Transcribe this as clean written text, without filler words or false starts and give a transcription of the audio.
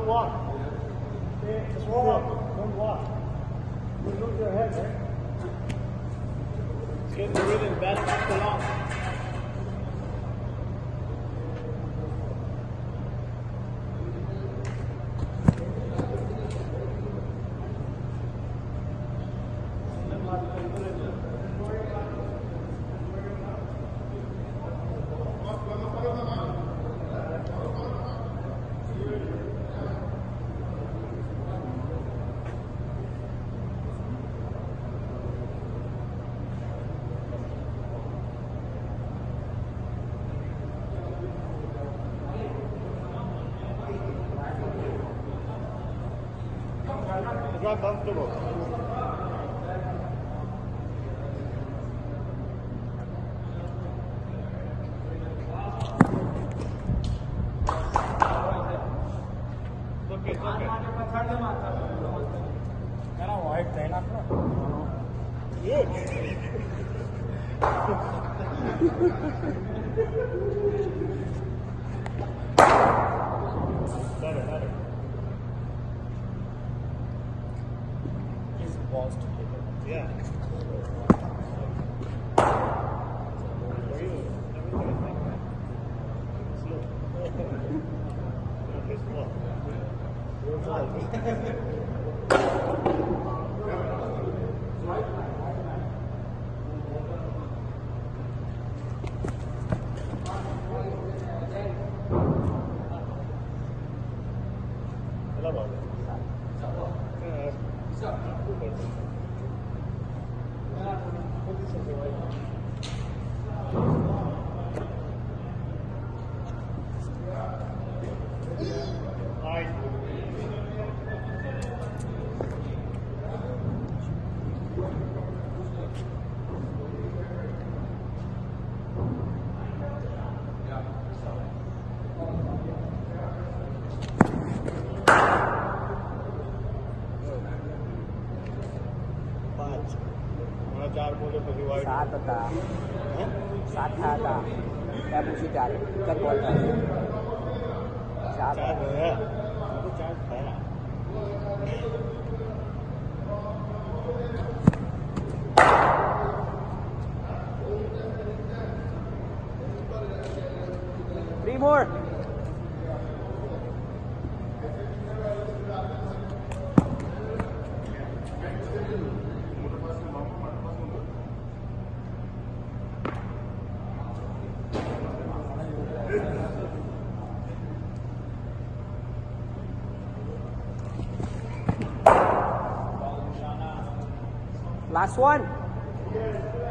Don't walk. Just warm up. Don't walk. You lose your head, right? It's getting the rhythm better after long. It's not comfortable. It's okay. Better. His balls together. Yeah. For you, everything is like that. Slow. Okay, slow. You're slow. सात था 7 था क्या पूछी 4 क्या बोल रहा है 4 है तो 4 था 3 more. Last one.